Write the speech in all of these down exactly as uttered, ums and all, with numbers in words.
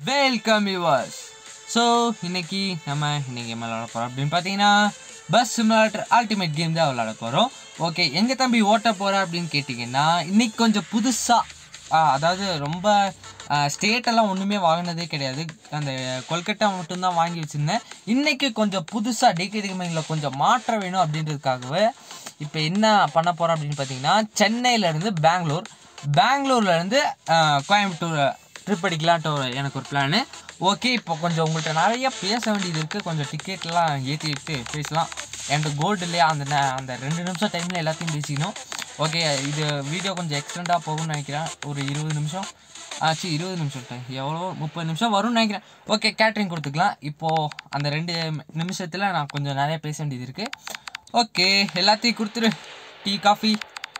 Welcome viewers. So இன்னைக்கு நம்ம இன்னைக்கு கேம் விளாட போகிறோம் அப்படின்னு பார்த்தீங்கன்னா பஸ் சிமுலேட்டர் அல்டிமேட் கேம் தான் விளாட போகிறோம். ஓகே, எங்கள் தம்பி ஓட்ட போகிறேன் அப்படின்னு கேட்டிங்கன்னா இன்னைக்கு கொஞ்சம் புதுசாக, அதாவது ரொம்ப ஸ்டேட்டெல்லாம் ஒன்றுமே வாங்கினதே கிடையாது, அந்த கொல்கட்டா மட்டும்தான் வாங்கி வச்சுருந்தேன். இன்றைக்கி கொஞ்சம் புதுசாக டி கே டி கேமிங்கில் கொஞ்சம் மாற்றம் வேணும் அப்படின்றதுக்காகவே இப்போ என்ன பண்ண போகிறோம் அப்படின்னு பார்த்தீங்கன்னா சென்னையிலேருந்து பெங்களூர், பெங்களூர்லேருந்து கோயம்புத்தூர் ட்ரிப் அடிக்கலான்ட்டு ஒரு எனக்கு ஒரு பிளானு. ஓகே, இப்போ கொஞ்சம் உங்கள்கிட்ட நிறைய பேச வேண்டியது இருக்குது, கொஞ்சம் டிக்கெட்லாம் ஏற்றி விட்டு பேசலாம். என்கிட்ட கோல்டு இல்லையா, அந்த அந்த ரெண்டு நிமிஷம் டைமில் எல்லாத்தையும் பேசிக்கணும். ஓகே, இது வீடியோ கொஞ்சம் எக்ஸ்டெண்டாக போகும்னு நினைக்கிறேன், ஒரு இருபது நிமிஷம் ஆச்சு, இருபது நிமிஷம் டைம் எவ்வளோ முப்பது நிமிஷம் வரும்னு நினைக்கிறேன். ஓகே, கேட்ரிங் கொடுத்துக்கலாம். இப்போது அந்த ரெண்டு நிமிஷத்தில் நான் கொஞ்சம் நிறைய பேச வேண்டியது இருக்குது. ஓகே, எல்லாத்தையும் கொடுத்துரு, டீ காஃபி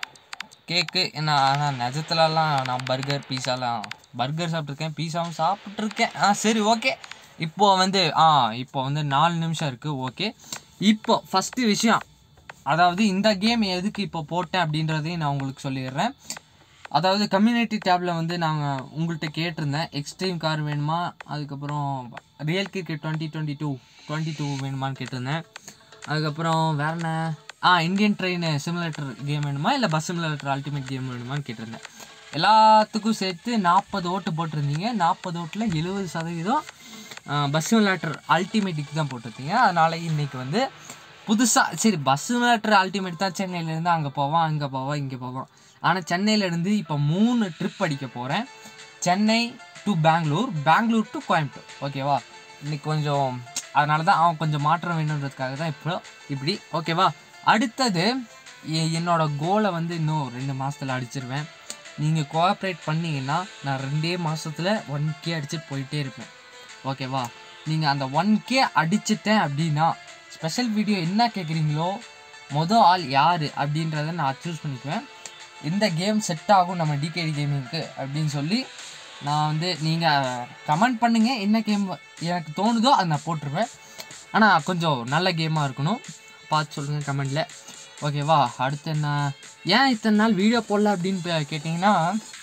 கேக்கு. என்ன ஆனால் நிஜத்துலலாம் நான் பர்கர் பீஸாலாம் பர்கர் சாப்பிட்ருக்கேன், பீஸாவும் சாப்பிட்ருக்கேன். ஆ சரி, ஓகே. இப்போது வந்து ஆ இப்போ வந்து நாலு நிமிஷம் இருக்குது. ஓகே, இப்போ ஃபஸ்ட்டு விஷயம், அதாவது இந்த கேம் எதுக்கு இப்போ போட்டேன் அப்படின்றதையும் நான் உங்களுக்கு சொல்லிடுறேன். அதாவது கம்யூனிட்டி டேப்பில் வந்து நாங்கள் உங்கள்கிட்ட கேட்டிருந்தேன், எக்ஸ்ட்ரீம் கார் வேணுமா, அதுக்கப்புறம் real cricket twenty twenty two twenty two வேணுமான்னு கேட்டிருந்தேன். அதுக்கப்புறம் வேறு என்ன, ஆ இந்தியன் ட்ரெயின் சிமுலேட்டர் கேம் வேணுமா இல்லை பஸ் சிமுலேட்டர் அல்டிமேட் கேம் வேணுமான்னு கேட்டிருந்தேன். எல்லாத்துக்கும் சேர்த்து நாற்பது ஓட்டு போட்டிருந்தீங்க. நாற்பது ஓட்டில் எழுபது சதவீதம் பஸ் சிமுலேட்டர் அல்டிமேட்டுக்கு தான் போட்டிருந்தீங்க. அதனால் இன்றைக்கி வந்து புதுசாக சரி பஸ் சிமுலேட்டர் அல்டிமேட் தான், சென்னையிலேருந்து அங்கே போவோம், அங்கே போவோம், இங்கே போவோம். ஆனால் சென்னையிலேருந்து இப்போ மூணு ட்ரிப் அடிக்க போகிறேன். Chennai to Bangalore, Bangalore to Coimbatore. ஓகேவா, இன்றைக்கி கொஞ்சம் அதனால தான் அவன் கொஞ்சம் மாற்றம் வேணுன்றதுக்காக தான் இப்போ இப்படி. ஓகேவா, அடுத்தது என்னோடய கோலை வந்து இன்னும் ரெண்டு மாதத்தில் அடிச்சிருவேன். நீங்கள் கோஆப்ரேட் பண்ணிங்கன்னா நான் ரெண்டே மாதத்தில் ஒன் கே அடிச்சுட்டு போயிட்டே இருப்பேன். ஓகேவா, நீங்கள் அந்த ஒன் கே அடிச்சிட்டேன் அப்படின்னா ஸ்பெஷல் வீடியோ என்ன கேட்குறீங்களோ மொதல் ஆள் யார் அப்படின்றத நான் சூஸ் பண்ணிக்குவேன். இந்த கேம் செட் ஆகும் நம்ம டி கே டி கேமிங்க்கு அப்படின்னு சொல்லி நான் வந்து நீங்கள் கமெண்ட் பண்ணுங்கள், என்ன கேம் எனக்கு தோணுதோ அதை நான் போட்டுருவேன். ஆனால் கொஞ்சம் நல்ல கேமாக இருக்கணும், பார்த்து சொல்லுங்கள் கமெண்டில். ஓகேவா, அடுத்து என்ன, ஏன் இத்தனை நாள் வீடியோ போடல அப்படின்னு கேட்டிங்கன்னா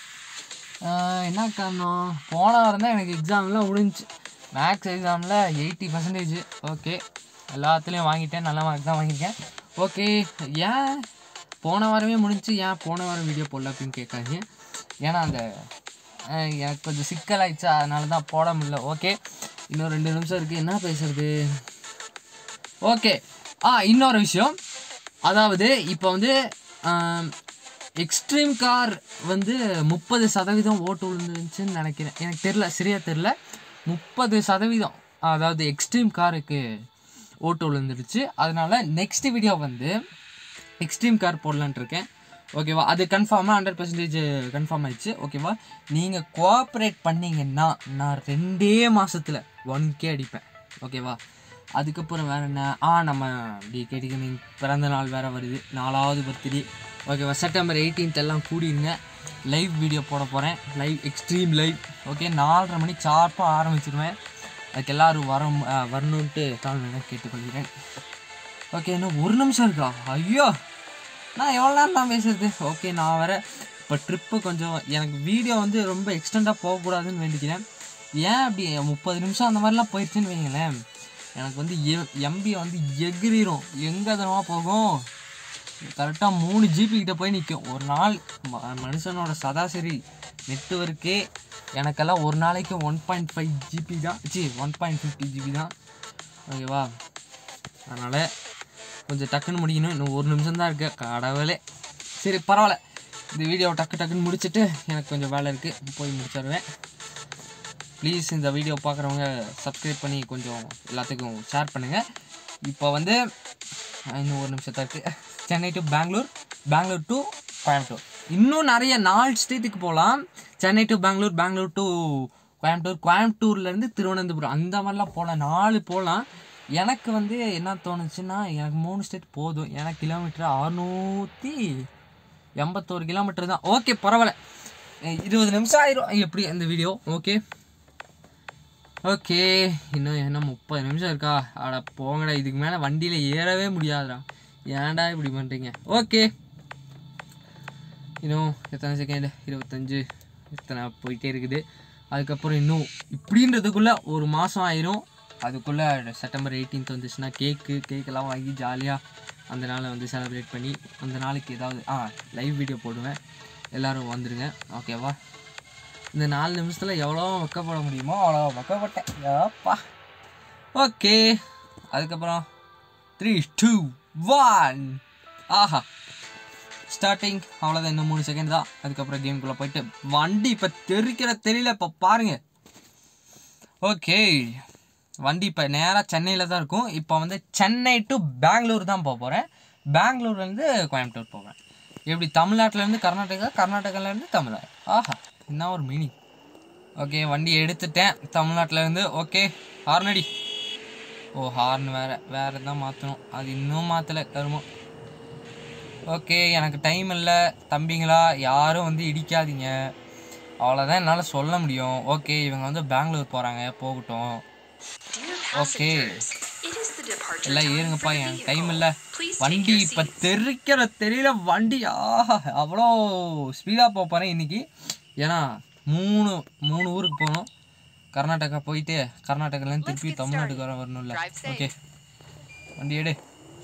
என்ன காரணம், போன வாரம் தான் எனக்கு எக்ஸாம்லாம் முடிஞ்சிச்சு. மேக்ஸ் எக்ஸாமில் எயிட்டி பர்சன்டேஜ். ஓகே, எல்லாத்துலேயும் வாங்கிட்டேன், நல்ல மார்க் தான் வாங்கியிருக்கேன். ஓகே, ஏன் போன வாரமே முடிஞ்சு ஏன் போன வாரம் வீடியோ போடல அப்படின்னு கேட்காதீங்க, ஏன்னா அந்த எனக்கு கொஞ்சம் சிக்கலாயிடுச்சா, அதனால தான் போட முடியல. ஓகே, இன்னும் ரெண்டு நிமிஷம் இருக்குது, என்ன பேசுறது. ஓகே, ஆ இன்னொரு விஷயம், அதாவது இப்போ வந்து எக்ஸ்ட்ரீம் கார் வந்து முப்பது சதவீதம் ஓட்டு விழுந்துருந்துச்சுன்னு நினைக்கிறேன், எனக்கு தெரில, சரியாக தெரில. முப்பது சதவீதம் அதாவது எக்ஸ்ட்ரீம் காருக்கு ஓட்டு விழுந்துருச்சு. அதனால் நெக்ஸ்ட் வீடியோ வந்து எக்ஸ்ட்ரீம் கார் போடலான்ட்டு இருக்கேன். ஓகேவா, அது கன்ஃபார்மாக ஹண்ட்ரட் பர்சன்டேஜ் கன்ஃபார்ம் ஆயிடுச்சு. ஓகேவா, நீங்கள் கோஆப்ரேட் பண்ணிங்கன்னா நான் ரெண்டே மாதத்தில் ஒன் கே அடிப்பேன். ஓகேவா, அதுக்கப்புறம் வேறு என்ன, ஆ நம்ம டி கே டி கேமிங் பிறந்த நாள் வேறு வருது, நாலாவது பர்த்டே. ஓகேவா, செப்டம்பர் எயிட்டீன்த் எல்லாம் கூடிடுங்க, லைவ் வீடியோ போட போகிறேன், லைவ் எக்ஸ்ட்ரீம் லைவ். ஓகே, நாலரை மணி ஷார்ப்பாக ஆரம்பிச்சிருவேன், அதுக்கு எல்லோரும் வர வரணுன்ட்டு தாழ்மையாக கேட்டுக்கொள்கிறேன். ஓகே, இன்னும் ஒரு நிமிஷம் இருக்கா, ஐயோ நான் எவ்வளோ நேரம் தான் பேசுறது. ஓகே, நான் வேறு இப்போ ட்ரிப்பு கொஞ்சம் எனக்கு வீடியோ வந்து ரொம்ப எக்ஸ்டெண்டாக போகக்கூடாதுன்னு வேண்டிக்கிறேன். ஏன் அப்படி முப்பது நிமிஷம் அந்த மாதிரிலாம் போயிடுச்சுன்னு வைங்களேன், எனக்கு வந்து எ எம்பி வந்து எகிரிடும், எங்கே தனமாக போகும், கரெக்டாக மூணு ஜிபி கிட்ட போய் நிற்கும் ஒரு நாள். மனுஷனோட சராசரி நெட்வொர்க்கே எனக்கெல்லாம் ஒரு நாளைக்கு ஒன் பாயிண்ட் ஃபைவ் ஜிபி தான், சி ஒன் பாயிண்ட் ஃபிஃப்டி ஜிபி தான். ஓகேவா, அதனால் கொஞ்சம் டக்குன்னு முடிக்கணும், இன்னும் ஒரு நிமிஷம் தான் இருக்குது, கடவுளே. சரி பரவாயில்ல, இந்த வீடியோவை டக்கு டக்குன்னு முடிச்சுட்டு எனக்கு கொஞ்சம் வேலை இருக்குது, போய் முடிச்சிடுவேன். ப்ளீஸ் இந்த வீடியோ பார்க்குறவங்க சப்ஸ்கிரைப் பண்ணி கொஞ்சம் எல்லாத்துக்கும் ஷேர் பண்ணுங்கள். இப்போ வந்து இன்னும் ஒரு நிமிஷம் தான் இருக்குது. சென்னை டு பெங்களூர், பெங்களூர் டு கோயம்புத்தூர், இன்னும் நிறைய நாலு ஸ்டேட்டுக்கு போகலாம். சென்னை டு பெங்களூர், பெங்களூர் டு கோயம்புத்தூர், கோயம்புத்தூர்லேருந்து திருவனந்தபுரம், அந்த மாதிரிலாம் போகலாம், நாலு போகலாம். எனக்கு வந்து என்ன தோணுச்சுன்னா எனக்கு மூணு ஸ்டேட் போதும், எனக்கு கிலோமீட்டர் அறுநூற்றி எண்பத்தோரு கிலோமீட்டர் தான். ஓகே பரவாயில்ல, இருபது நிமிஷம் ஆயிரும் எப்படி அந்த வீடியோ. ஓகே ஓகே இன்னும் என்ன முப்பது நிமிஷம் இருக்கா, அட போங்கடா, இதுக்கு மேலே வண்டியில் ஏறவே முடியாதுடா, ஏன்டா இப்படி பண்ணுறீங்க. ஓகே, இன்னும் எத்தனை செகண்ட், இருபத்தஞ்சு, இத்தனை போயிட்டே இருக்குது. அதுக்கப்புறம் இன்னும் இப்படின்றதுக்குள்ளே ஒரு மாதம் ஆயிரும். அதுக்குள்ளே செப்டம்பர் எயிட்டீன்த் வந்துச்சுன்னா கேக்கு கேக்கெல்லாம் வாங்கி ஜாலியாக அந்த நாளை வந்து செலிப்ரேட் பண்ணி அந்த நாளைக்கு ஏதாவது ஆ லைவ் வீடியோ போடுவேன். எல்லோரும் வந்துடுங்க ஓகேவா. இந்த நாலு நிமிஷத்தில் எவ்வளோ வெக்கப்பட முடியுமோ அவ்வளோ வெக்கப்பட்டேன் அப்பா. ஓகே அதுக்கப்புறம் த்ரீ டூ ஒன் ஆஹா ஸ்டார்டிங். அவ்வளோதான், இன்னும் மூணு செகண்ட் தான். அதுக்கப்புறம் கேமுக்குள்ளே போயிட்டு வண்டி இப்போ தெரிக்கிற தெரியல. இப்போ பாருங்கள். ஓகே வண்டி இப்போ நேராக சென்னையில் தான் இருக்கும். இப்போ வந்து சென்னை டு பெங்களூர் தான் போக போகிறேன். பெங்களூர்லேருந்து கோயம்புத்தூர் போவேன். எப்படி தமிழ்நாட்டிலேருந்து கர்நாடகா, கர்நாடகாலேருந்து தமிழ்நாடு. ஆஹா என்ன ஒரு மீனிங். ஓகே வண்டி எடுத்துட்டேன் தமிழ்நாட்டிலேருந்து. ஓகே ஹார்னடி. ஓ ஹார்ன் வேறு வேறு தான் மாற்றணும். அது இன்னும் மாற்றலை கருமம். ஓகே எனக்கு டைம் இல்லை தம்பிங்களா, யாரும் வந்து இடிக்காதீங்க, அவ்வளோதான் என்னால் சொல்ல முடியும். ஓகே இவங்க வந்து பெங்களூர் போகிறாங்க, போகட்டும். ஓகே எல்லாம் ஏறுங்கப்பா, எனக்கு டைம் இல்லை. வண்டி இப்போ தெரிக்கிற தெரியல வண்டி. ஆஹா அவ்வளோ ஸ்பீடாக போக போகிறேன் இன்றைக்கி. ஏன்னா மூணு மூணு ஊருக்கு போகணும். கர்நாடகா போயிட்டு கர்நாடகாலேருந்து திருப்பி தமிழ்நாட்டுக்கு வர வரணும்ல. ஓகே வண்டி எடு.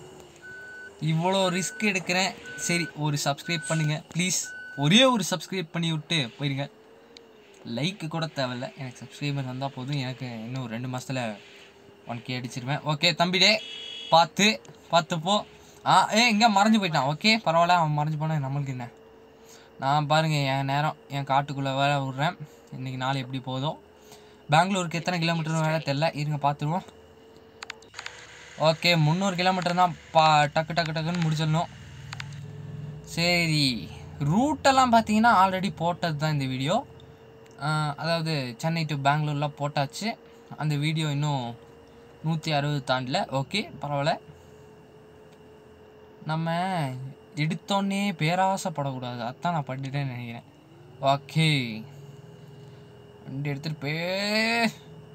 இவ்வளோ ரிஸ்க் எடுக்கிறேன். சரி ஒரு சப்ஸ்கிரைப் பண்ணுங்கள் ப்ளீஸ். ஒரே ஒரு சப்ஸ்கிரைப் பண்ணி விட்டு போயிருங்க. லைக்கு கூட தேவையில்லை, எனக்கு சப்ஸ்கிரைபர் வந்தால் போதும். எனக்கு இன்னும் ரெண்டு மாதத்தில் ஒன் கே அடிச்சிருவேன். ஓகே தம்பிடே பார்த்து பார்த்துப்போ. ஆ ஏ எங்கே மறைஞ்சு போயிட்டான். ஓகே பரவாயில்ல, அவன் மறைஞ்சு போனால் நம்மளுக்கு என்ன. நான் பாருங்கள் என் நேரம் என் காட்டுக்குள்ளே வேலை விட்றேன். இன்றைக்கி நாள் எப்படி போதும். பெங்களூருக்கு எத்தனை கிலோமீட்டர் வேலை தெரில, இருங்க பார்த்துருவோம். ஓகே முந்நூறு கிலோமீட்டர் தான். பா டக்கு டக்கு டக்குன்னு முடிச்சிடணும். சரி ரூட்டெல்லாம் பார்த்தீங்கன்னா ஆல்ரெடி போட்டது தான் இந்த வீடியோ. அதாவது சென்னை டு பெங்களூர்லாம் போட்டாச்சு. அந்த வீடியோ இன்னும் நூற்றி அறுபது தாண்டல. ஓகே பரவாயில்ல. நம்ம எடுத்தோன்னே பேராசைப்படக்கூடாது, அதுதான் நான் பண்ணிட்டேன்னு நினைக்கிறேன். ஓகே வண்டி எடுத்துகிட்டு போய்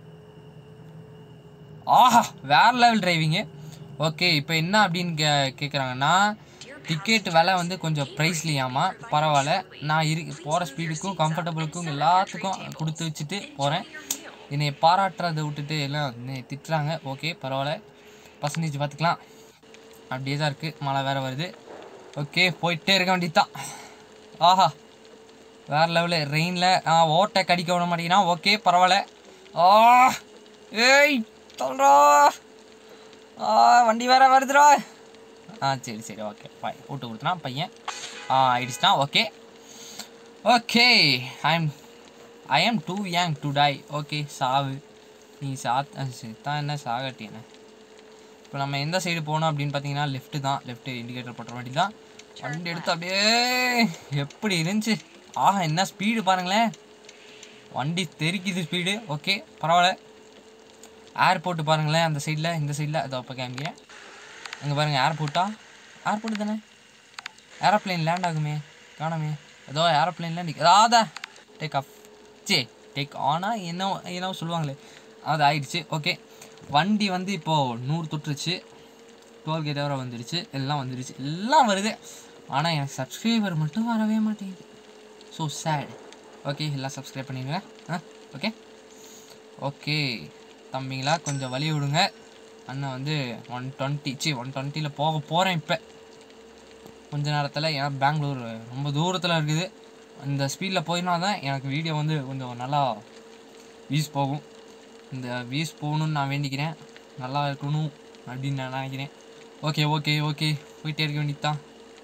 ஆஹா வேறு லெவல் டிரைவிங்கு. ஓகே இப்போ என்ன அப்படின்னு கே கேட்குறாங்கன்னா டிக்கெட் விலை வந்து கொஞ்சம் ப்ரைஸ்லியாமா. பரவாயில்ல, நான் இரு போகிற ஸ்பீடுக்கும் கம்ஃபர்டபுளுக்கும் எல்லாத்துக்கும் கொடுத்து வச்சுட்டு போகிறேன். என்னை பாராட்டுறதை விட்டுட்டு எல்லாம் என்னை திட்டுறாங்க. ஓகே பரவாயில்ல, பர்சன்டேஜ் பார்த்துக்கலாம். அப்படியே தான் இருக்குது, மழை வேறு வருது. ஓகே போயிட்டே இருக்க வேண்டியது தான். ஆஹா வேறு லெவலு. ரெயினில் ஆ ஓட்டை கடிக்க விட மாட்டேங்கிறான். ஓகே பரவாயில்ல. ஆ ஏய் சொல்கிறா ஆ வண்டி வேற வருதுடா. ஆ சரி சரி ஓகே பாய் விட்டு கொடுத்துனா பையன். ஆ ஆயிடுச்சுட்டான். Okay okay I am I am too young to die. Okay சாவு நீ சாத் தான் என்ன சாகட்டி என்ன. இப்போ நம்ம எந்த சைடு போகணும் அப்படின்னு பார்த்தீங்கன்னா லெஃப்ட்டு தான். லெஃப்ட்டு இண்டிகேட்டர் போட்டுற வண்டி தான். வண்டி எடுத்து அப்படியே எப்படி இருந்துச்சு. ஆஹா என்ன ஸ்பீடு பாருங்களேன், வண்டி தெரிக்குது ஸ்பீடு. ஓகே பரவாயில்ல. ஏர்போர்ட்டு பாருங்களேன் அந்த சைடில், இந்த சைடில் அதை அப்போ காமிக்கிறேன். அங்கே பாருங்கள் ஏர்போர்ட்டா, ஏர்போர்ட்டு தானே. ஏரோப்ளைன் லேண்ட் ஆகுமே காணாமே. ஏதோ ஏரோப்ளைன்லாம் நிற்க அதாதா டேக் ஆஃப் சே டேக் ஆனா என்ன என்ன சொல்லுவாங்களே அது ஆயிடுச்சு. ஓகே வண்டி வந்து இப்போது நூறு தொட்டுருச்சு. டோல்கேட் வர வந்துடுச்சு, எல்லாம் வந்துடுச்சு, எல்லாம் வருது. ஆனால் எனக்கு சப்ஸ்கிரைபர் மட்டும் வரவே மாட்டேங்குது. So sad. ஓகே எல்லாம் சப்ஸ்கிரைப் பண்ணிடுங்க. ஆ ஓகே ஓகே தம்பிங்களா கொஞ்சம் வழி விடுங்க. அண்ணன் வந்து ஒன் டுவெண்ட்டி சி ஒன் டுவெண்ட்டியில் போக போகிறேன் இப்போ கொஞ்ச நேரத்தில். ஏன்னா பெங்களூர் ரொம்ப தூரத்தில் இருக்குது. இந்த ஸ்பீடில் போயினா தான் எனக்கு வீடியோ வந்து கொஞ்சம் நல்லா வியூஸ் போகும். இந்த வியூஸ் போகணுன்னு நான் வேண்டிக்கிறேன், நல்லா இருக்கணும் அப்படின்னு நான் நினைக்கிறேன். ஓகே ஓகே ஓகே போயிட்டே இருக்க வேண்டியது தான்.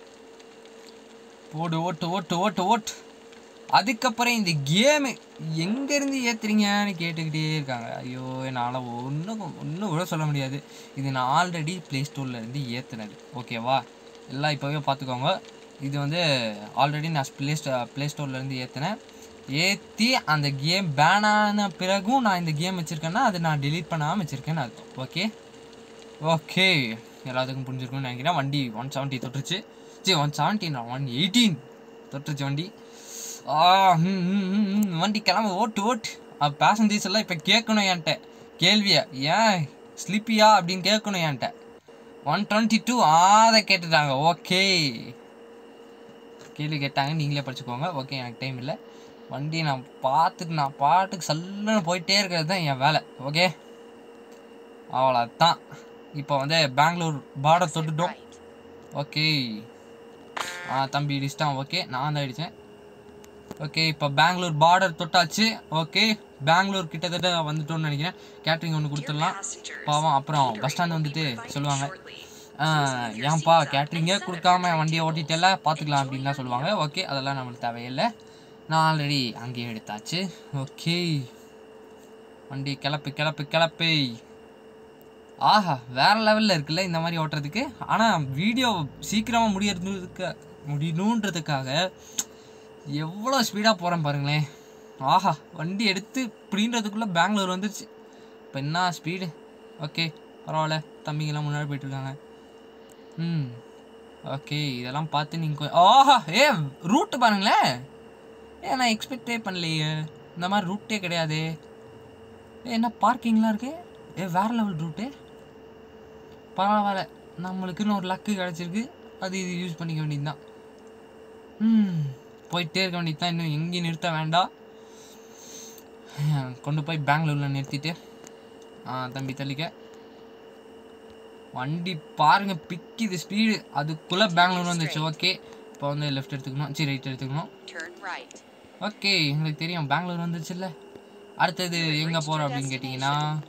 ஓட்டு ஓட்டு ஓட்டு ஓட்டு ஓட்டு. அதுக்கப்புறம் இந்த கேமு எங்கேருந்து ஏற்றுறீங்கன்னு கேட்டுக்கிட்டே இருக்காங்க. ஐயோ என்னால் ஒன்றும் ஒன்றும் கூட சொல்ல முடியாது. இது நான் ஆல்ரெடி ப்ளே ஸ்டோர்லேருந்து ஏற்றுனது. ஓகேவா எல்லாம் இப்போவே பார்த்துக்கோங்க. இது வந்து ஆல்ரெடி நான் ப்ளே ஸ்டோ ப்ளே ஸ்டோர்லேருந்து ஏற்றினேன். ஏற்றி அந்த கேம் பேன் ஆன பிறகும் நான் இந்த கேம் வச்சுருக்கேன்னா அது நான் டெலீட் பண்ணாமல் வச்சுருக்கேன்னு அர்த்தம். ஓகே ஓகே எல்லாத்துக்கும் புரிஞ்சிருக்குன்னு நினைக்கிறேன். வண்டி ஒன் செவன்ட்டி தொட்டுருச்சு. சரி ஒன் செவன்டீன் ஒன் எயிட்டீன் தொட்டுருச்சு வண்டி. ஆ ம் வண்டி கிளம்ப ஓட்டு ஓட்டு. பேசஞ்சர்ஸ் எல்லாம் இப்போ கேட்கணும் என்கிட்ட கேள்வியை, ஏன் ஸ்லிப்பியா அப்படின்னு கேட்கணும் என்கிட்ட. ஒன் டுவெண்ட்டி டூ அதை கேட்டுட்டாங்க. ஓகே கேள்வி கேட்டாங்க, நீங்களே படிச்சுக்கோங்க. ஓகே எனக்கு டைம் இல்லை. வண்டி நான் பார்த்துட்டு நான் பாட்டுக்கு சல்லுன்னு போயிட்டே இருக்கிறது தான் என் வேலை. ஓகே, அவ்வளோதான். இப்போ வந்து பெங்களூர் பார்டர் தொட்டுட்டோம். ஓகே, ஆ தம்பி இடிச்சிட்டான். ஓகே, நான் தான் அடித்தேன். ஓகே, இப்போ பெங்களூர் பார்டர் தொட்டாச்சு. ஓகே, பெங்களூர் கிட்டத்தட்ட வந்துட்டோன்னு நினைக்கிறேன். கேட்ரிங் ஒன்று கொடுத்துடலாம் பாவம். அப்புறம் பஸ் ஸ்டாண்ட் வந்துட்டு சொல்லுவாங்க, ஏன்ப்பா கேட்ரிங்கே கொடுக்காம வண்டியை ஓட்டிட்டல பார்த்துக்கலாம் அப்படின்லாம் சொல்லுவாங்க. ஓகே, அதெல்லாம் நம்மளுக்கு தேவையில்லை. நான் ஆல்ரெடி அங்கேயும் எடுத்தாச்சு. ஓகே, வண்டி கிளப்பு கிளப்பு கிளப்பு. ஆஹா, வேறு லெவலில் இருக்குல்ல இந்த மாதிரி ஓட்டுறதுக்கு. ஆனால் வீடியோ சீக்கிரமாக முடியறதுக்கு முடியணுன்றதுக்காக எவ்வளோ ஸ்பீடாக போகிறேன் பாருங்களேன். ஆஹா, வண்டி எடுத்து இப்படின்றதுக்குள்ளே பெங்களூர் வந்துருச்சு. இப்போ என்ன ஸ்பீடு. ஓகே, பரவாயில்ல, தம்பிங்கெல்லாம் முன்னாடி போயிட்டுருக்காங்க. ம் ஓகே, இதெல்லாம் பார்த்து நீங்கள் ஆஹா ஏ ரூட்டு பாருங்களேன். ஏ நான் எக்ஸ்பெக்டே பண்ணலையே, இந்த மாதிரி ரூட்டே கிடையாது. ஏ என்ன பார்க்கிங்லாம் இருக்கு. ஏ வேறு லெவல் ரூட்டு. பரவாயில்ல, நம்மளுக்குன்னு ஒரு லக்கு கிடச்சிருக்கு. அது இது யூஸ் பண்ணிக்க வேண்டியது தான். ம் போயிட்டே இருக்க வேண்டியது தான். இன்னும் எங்கேயும் நிறுத்த வேண்டாம். கொண்டு போய் பெங்களூரில் நிறுத்திட்டு தம்பி தள்ளிக்க. வண்டி பாருங்கள் பிக்குது ஸ்பீடு. அதுக்குள்ளே பெங்களூர் வந்துச்சு. ஓகே, இப்போ வந்து லெஃப்ட் எடுத்துக்கணும். சரி, ரைட் எடுத்துக்கணும். ஓகே, எங்களுக்கு தெரியும் பெங்களூர் வந்துச்சு இல்லை. அடுத்தது எங்கே போகிறோம் அப்படின்னு கேட்டிங்கன்னா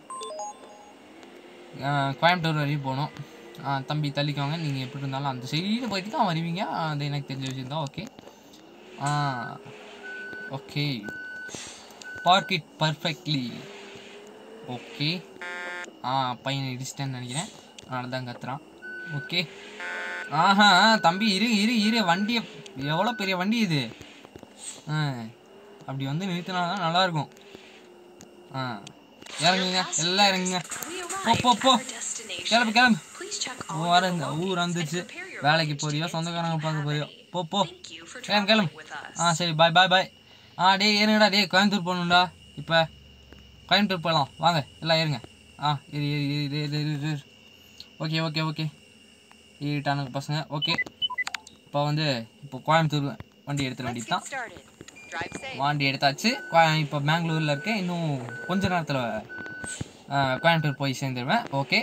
கோயம்புத்தூர் வரையும் போகணும். தம்பி தள்ளிக்கோங்க. நீங்கள் எப்படி இருந்தாலும் அந்த சைடு போயிட்டு தான் வருவீங்க. அது எனக்கு தெரிஞ்ச விஷயம் தான். Okay okay, park it perfectly. Okay, ஆ பையனை இடிச்சிட்டேன்னு நினைக்கிறேன், அதனால தான் கத்துறான். ஓகே, ஆஹா தம்பி இரு இரு இரு வண்டியை, எவ்வளோ பெரிய வண்டி இது. ஆ அப்படி வந்து நிறுத்தினா தான் நல்லாயிருக்கும். ஆ இறங்குங்க, எல்லாம் இறங்குங்க. போ போ போ கிளம்பு கிளம்பு. வர இந்த ஊர் வந்துச்சு. வேலைக்கு போறியோ சொந்தக்காரங்க பார்க்க போறியோ, போ போ கிளம்பு கிளம்பு. ஆ சரி, பாய் பாய் பாய். ஆ டே ஏறுங்கடா, டே கோயம்புத்தூர் போகணும்டா. இப்போ கோயம்புத்தூர் போகலாம் வாங்க, எல்லாம் ஏறுங்க. ஆ ஏறி ஏறி ஏறி ஏறி ஏறி ஏறி ஓகே ஓகே ஓகே ஏறிட்டானுங்க பசங்க. ஓகே, இப்போ வந்து இப்போ கோயம்புத்தூர் வண்டி எடுத்துட வேண்டியது தான். வண்டி எடுத்தாச்சு. இப்போ பெங்களூரில் இருக்கேன். இன்னும் கொஞ்ச நேரத்தில் கோயம்புத்தூர் போய் சேர்ந்துருவேன். ஓகே,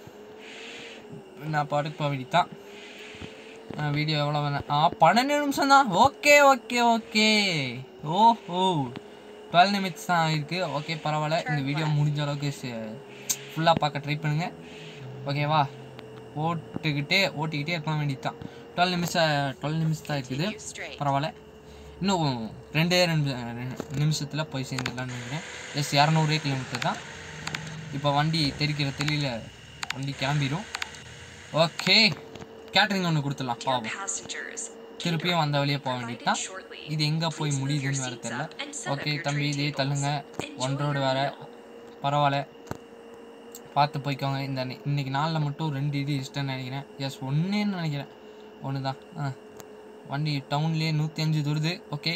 நான் பாட்டுக்கு போக வேண்டியது தான். வீடியோ எவ்வளோ வேணாம். ஆ பன்னெண்டு நிமிஷம் தான். ஓகே ஓகே ஓகே ஓ ஓ டுவெல் நிமிட்ஸ் தான் இருக்குது. ஓகே பரவாயில்ல, இந்த வீடியோ முடிஞ்ச அளவுக்கு ஃபுல்லாக பார்க்க ட்ரை பண்ணுங்கள். ஓகேவா, ஓட்டுக்கிட்டே ஓட்டிக்கிட்டே இருக்க வேண்டியது தான். டுவெல் நிமிஷம் டுவெல் நிமிஷம் தான் இருக்குது. பரவாயில்ல, இன்னும் ரெண்டே ரெண்டு நிமிஷத்தில் போய் சேர்ந்துடலான்னு நினைக்கிறேன். எஸ் இரநூறு கிலோமீட்டர் தான். இப்போ வண்டி தெரிக்கிற தெளியில் வண்டி கிளம்பிடும். ஓகே, கேட்ரிங் ஒன்று கொடுத்துடலாம் பாவம். திருப்பியும் வந்த வழியே போக வேண்டியது தான். இது எங்கே போய் முடியுதுன்னு வேறு தெரில. ஓகே தம்பி, இதே தள்ளுங்க. ஒன் ரோடு வேறு. பரவாயில்ல, பார்த்து போய்க்கோங்க. இந்த இன்னைக்கு நாளில் மட்டும் ரெண்டு இடி இஷ்டம்னு நினைக்கிறேன். எஸ் ஒன்றுன்னு நினைக்கிறேன். ஒன்று தான். ஆ வண்டி டவுன்லேயே நூற்றி அஞ்சு தருது. ஓகே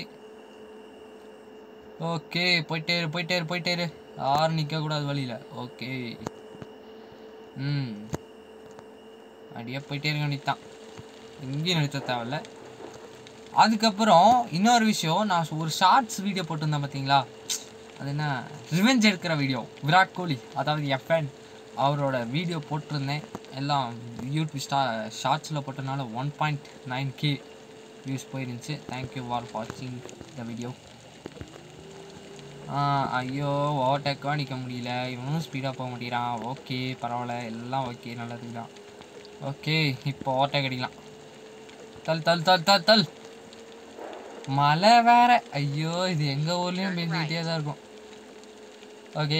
ஓகே போயிட்டே போயிட்டே போயிட்டே யாரும் நிற்கக்கூடாது வழியில். ஓகே ம் அப்படியே போயிட்டே இருக்க வேண்டியது தான். எங்கேயும் நிறுத்த தேவையில்ல. அதுக்கப்புறம் இன்னொரு விஷயம், நான் ஒரு ஷார்ட்ஸ் வீடியோ போட்டிருந்தேன் பார்த்தீங்களா, அது என்ன ரிவெஞ்ச் எடுக்கிற வீடியோ. விராட் கோலி, அதாவது எஃப்என் அவரோட வீடியோ போட்டிருந்தேன். எல்லாம் யூடியூப் ஸ்டா ஷார்ட்ஸில் போட்டதுனால one point nine K views போயிருந்துச்சு. தேங்க்யூ ஃபார் வாட்சிங் த வீடியோ. ஐயோ ஓவர்டேக்காக நிற்க முடியல, இவனும் ஸ்பீடாக போக மாட்டேங்கிறான். ஓகே பரவாயில்ல, எல்லாம் ஓகே, நல்லதுக்கு தான். ஓகே, இப்போ ஓவர்டேக் அடிக்கலாம். தல் தல் தல் தல் தல். மழை வேற. ஐயோ, இது எங்கள் ஊர்லேயும் பேசிக்கிட்டே தான் இருக்கும். ஓகே,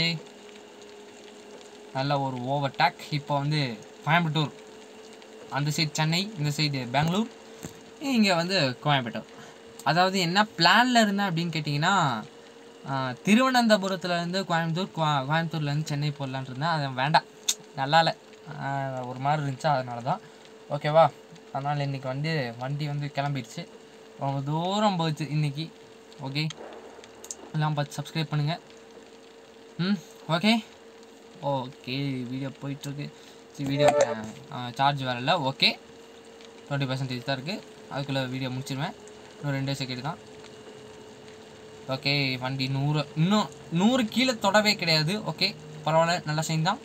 நல்ல ஒரு ஓவர்டேக். இப்போ வந்து கோயம்புத்தூர், அந்த சைடு சென்னை, இந்த சைடு பெங்களூர், இங்கே வந்து கோயம்புத்தூர். அதாவது என்ன பிளானில் இருந்தேன் அப்படின்னு கேட்டிங்கன்னா, திருவனந்தபுரத்துலேருந்து கோயம்புத்தூர், கோயம்புத்தூர்லேருந்து சென்னை போடலான் இருந்தேன். அது வேண்டாம், நல்லா இல்லை, ஒரு மாதிரி இருந்துச்சு, அதனால தான். ஓகேவா, அதனால் இன்றைக்கி வந்து வண்டி வந்து கிளம்பிடுச்சு. ரொம்ப தூரம் போச்சு இன்றைக்கி. ஓகே, எல்லாம் பார்த்து சப்ஸ்கிரைப் பண்ணுங்கள். ம் ஓகே ஓகே வீடியோ போயிட்டுருக்கு. சரி, வீடியோ சார்ஜ் வேறு இல்லை. ஓகே, டுவெண்ட்டி பர்சன்டேஜ் தான் இருக்குது. அதுக்குள்ளே வீடியோ முடிச்சிடுவேன். இன்னும் ரெண்டே செகண்ட் தான். ஓகே வண்டி நூறு இன்னும் நூறு கீழே தொடவே கிடையாது. ஓகே பரவாயில்ல, நல்லா செய்தான்.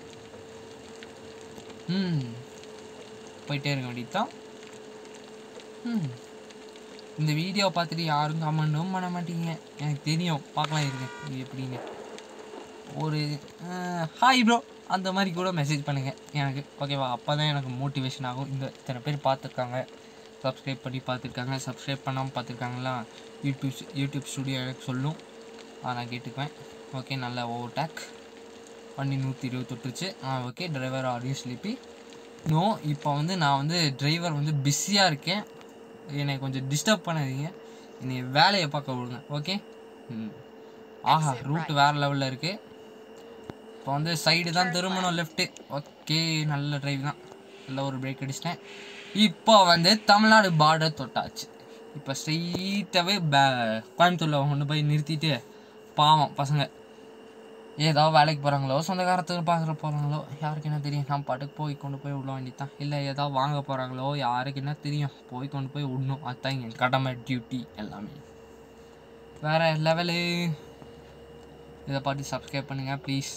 ம் போயிட்டே இருக்க வேண்டியது தான். ம் இந்த வீடியோவை பார்த்துட்டு யாரும் கமெண்ட்டும் பண்ண மாட்டீங்க, எனக்கு தெரியும். பார்க்கலாம் இருக்கு இது எப்படின்னு. ஒரு ஹாய் ப்ரோ அந்த மாதிரி கூட மெசேஜ் பண்ணுங்கள் எனக்கு, ஓகேவா? அப்போ தான் எனக்கு மோட்டிவேஷன் ஆகும். இந்த இத்தனை பேர் பார்த்துருக்காங்க, சப்ஸ்கிரைப் பண்ணி பார்த்துருக்காங்க, சப்ஸ்கிரைப் பண்ணாமல் பார்த்துருக்காங்களா, யூடியூப் யூடியூப் ஸ்டுடியோ எனக்கு சொல்லும், அதை நான் கேட்டுக்குவேன். ஓகே நல்ல ஓவர் டேக் வண்டி நூற்றி இருபத்தொட்டுருச்சு. ஆ okay driver audio slippy no. இப்போ வந்து நான் வந்து டிரைவர் வந்து பிஸியாக இருக்கேன், என்னை கொஞ்சம் டிஸ்டர்ப் பண்ணாதீங்க, என்னை வேலையை பார்க்க விடுங்க. ஓகே ம் ஆஹா ரூட்டு வேறு லெவலில் இருக்குது. இப்போ வந்து சைடு தான் திரும்பணும், லெஃப்ட்டு. ஓகே நல்ல டிரைவ் தான், நல்ல ஒரு பிரேக் அடிச்சிட்டேன். இப்போ வந்து தமிழ்நாடு பார்டர் தொட்டாச்சு. இப்போ ஸ்ட்ரெயிட்டாகவே பே கோயம்புத்தூரில் கொண்டு போய் நிறுத்திட்டு, பாவம் பசங்க ஏதோ வேலைக்கு போகிறாங்களோ, சொந்தக்காரத்துக்கு பார்க்குற போகிறாங்களோ, யாருக்கு என்ன தெரியும், நம்ம பாட்டுக்கு போய் கொண்டு போய் விட வேண்டியதான். இல்லை ஏதோ வாங்க போகிறாங்களோ, யாருக்கு என்ன தெரியும், போய் கொண்டு போய் விடணும். அதுதான் எங்கள் கடமை, டியூட்டி எல்லாமே வேறு லெவலு. இதை பார்த்து சப்ஸ்கிரைப் பண்ணுங்கள் ப்ளீஸ்.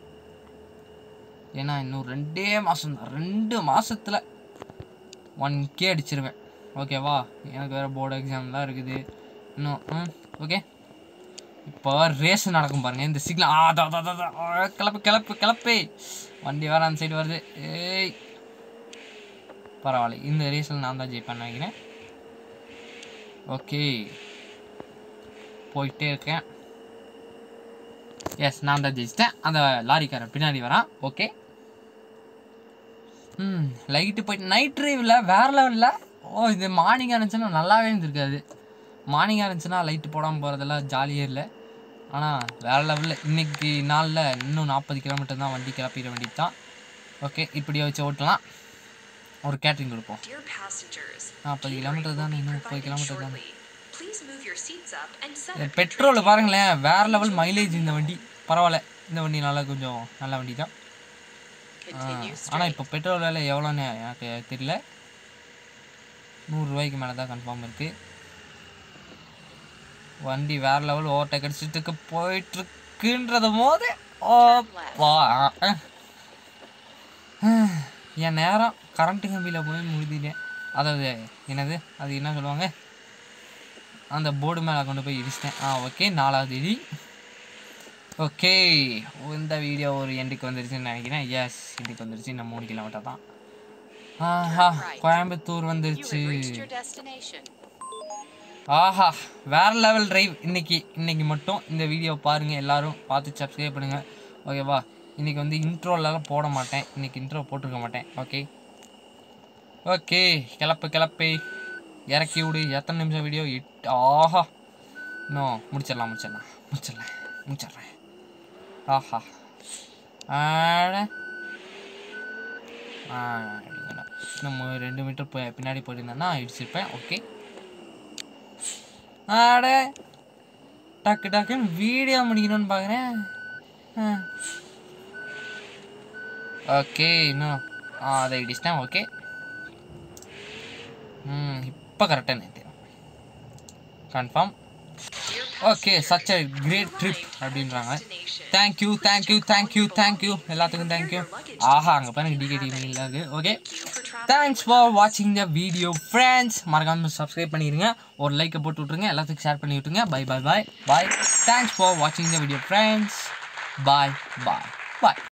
ஏன்னா இன்னும் ரெண்டே மாதம் தான், ரெண்டு மாதத்தில் ஒன் கே அடிச்சிருவேன். ஓகேவா? எனக்கு வேறு போர்டு எக்ஸாம்லாம் இருக்குது இன்னும். ம் ஓகே இப்போ ரேஸ் நடக்கும் பாருங்கள். இந்த சிக்னல் ஆ தா தா தா கிளப்பு கிளப்பு கிளப்பு வண்டி வேறு அந்த சைடு வருது. ஏய் பரவாயில்ல, இந்த ரேஸில் நான் தான் ஜெயிப்பேன் நினைக்கிறேன். ஓகே போயிட்டே இருக்கேன். எஸ் நான் தான் ஜெயிச்சிட்டேன். அந்த லாரிக்காரன் பின்னாடி வரான். ஓகே ம் லைட்டு போயிட்டு நைட் ட்ரைவில் வேறு லெவலில். ஓ இது மார்னிங்காக இருந்துச்சுன்னா நல்லாவே இருந்திருக்காது. மார்னிங்காக இருந்துச்சுன்னா லைட்டு போடாமல் போகிறதெல்லாம் ஜாலியே இல்லை. ஆனால் வேறு லெவலில் இன்றைக்கி நாளில் இன்னும் நாற்பது கிலோமீட்டர் தான் வண்டி கிளப்பிட வேண்டியது தான். ஓகே இப்படியே வச்சு ஓட்டலாம். ஒரு கேட்ரிங் கொடுப்போம். நாற்பது கிலோமீட்டர் தானே, இன்னும் முப்பது கிலோமீட்டர் தானே. பெட்ரோல் பாருங்களேன், வேறு லெவல் மைலேஜ் இந்த வண்டி. பரவாயில்ல, இந்த வண்டி நல்லா கொஞ்சம் நல்ல வண்டி தான். ஆனால் இப்போ பெட்ரோல் விலை எவ்வளோன்னு எனக்கு தெரியல. நூறுரூவாய்க்கு மேலே தான் கன்ஃபார்ம் இருக்குது. வண்டி வேறு லெவல் ஓவர்டேக் அடிச்சுட்டு போயிட்டுருக்குன்றது போது ஓப்பா என் நேரம் கரண்ட்டு கம்பியில் போய் முடிஞ்சிட்டேன். அதாவது என்னது அது என்ன சொல்லுவாங்க, அந்த போர்டு மேலே கொண்டு போய் இடிச்சிட்டேன். ஆ ஓகே நாலாவது இடி. ஓகே இந்த வீடியோ ஒரு எண்டுக்கு வந்துருச்சுன்னு நினைக்கிறேன். எஸ் எண்டுக்கு வந்துருச்சு. இன்னும் மூணு கிலோமீட்டர் தான். ஆஹா கோயம்புத்தூர் வந்துருச்சு. ஆஹா வேறு லெவல் டிரைவ் இன்னைக்கு. இன்னைக்கு மட்டும் இந்த வீடியோ பாருங்கள், எல்லோரும் பார்த்து சப்ஸ்கிரைப் பண்ணுங்கள். ஓகேவா? இன்றைக்கி வந்து இன்ட்ரோலெலாம் போட மாட்டேன், இன்றைக்கி இன்ட்ரோ போட்டிருக்க மாட்டேன். ஓகே ஓகே கிளப்பு கிளப்பு இறக்கி விடு. எத்தனை நிமிஷம் வீடியோ? எட் ஆஹா இன்னும் முடிச்சிடலாம் முடிச்சிடலாம் முடிச்சிடலாம் முடிச்சிட்றேன். ஆஹா ஆட ஆ நம்ம ரெண்டு மீட்டர் போய் பின்னாடி போயிருந்தேன்னா இடிச்சிருப்பேன். ஓகே ஆட டக்கு டக்குன்னு வீடியோ முடிக்கணும்னு பார்க்குறேன். ஓகே இன்னும் ஆ அதை இடிச்சிட்டேன். ஓகே ம் இப்போ கரெக்டாக நிறுத்திடும் confirm. Okay such a great trip அப்படின்றாங்க. தேங்க்யூ தேங்க்யூ தேங்க்யூ தேங்க்யூ எல்லாத்துக்கும் தேங்க்யூ. ஆஹா அங்கே பாருங்க டி கே டி மெயிலில் இருக்குது. ஓகே தேங்க்ஸ் ஃபார் வாட்சிங் த வீடியோ ஃப்ரெண்ட்ஸ். மறக்காமல் சப்ஸ்கிரைப் பண்ணிடுங்க, ஒரு லைக்கை போட்டு விட்ருங்க, எல்லாத்துக்கும் ஷேர் பண்ணி விட்ருங்க. Bye bye bye bye. Thanks for வாட்சிங் the video friends. Bye bye bye.